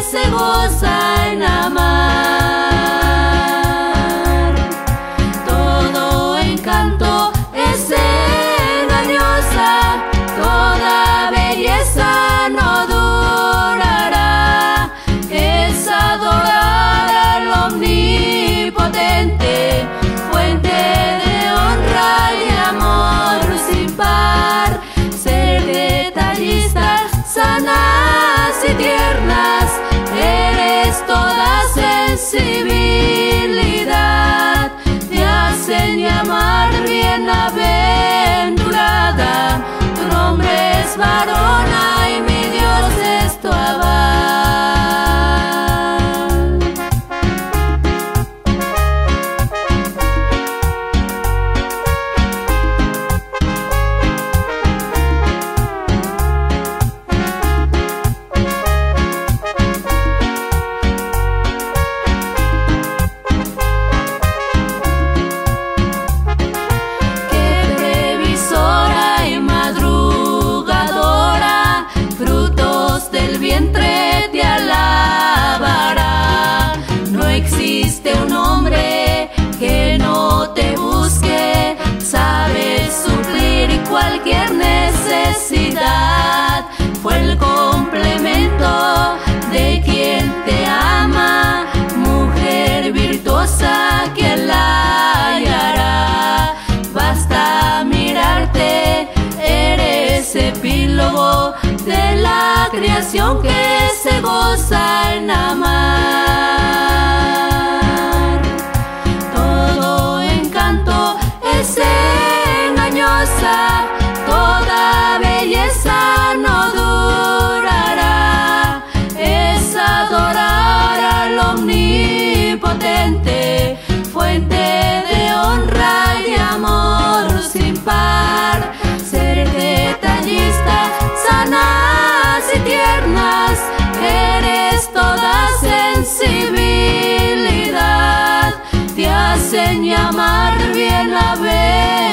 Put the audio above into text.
se goza en amar. Todo encanto es engañosa, toda belleza no durará. Es adorar al omnipotente, fuente de honra y amor sin par. Ser detallista, sanas y tiernas, eres toda sensibilidad. Te hacen llamar bienaventurada, tu nombre es varona y mi Dios es tu abad. Te alabará. No existe un hombre que no te busque, sabe suplir cualquier necesidad. Fue el complemento de quien te ama, mujer virtuosa que la hallará. Basta mirarte, eres epílogo de la creación que se goza en amar. Todo encanto es engañosa, toda belleza no durará. Es adorar al omnipotente, fuente de honra y amor sin par. Ser detallista, sanas y tiernas, eres toda sensibilidad. Te hacen llamar bienaventurada.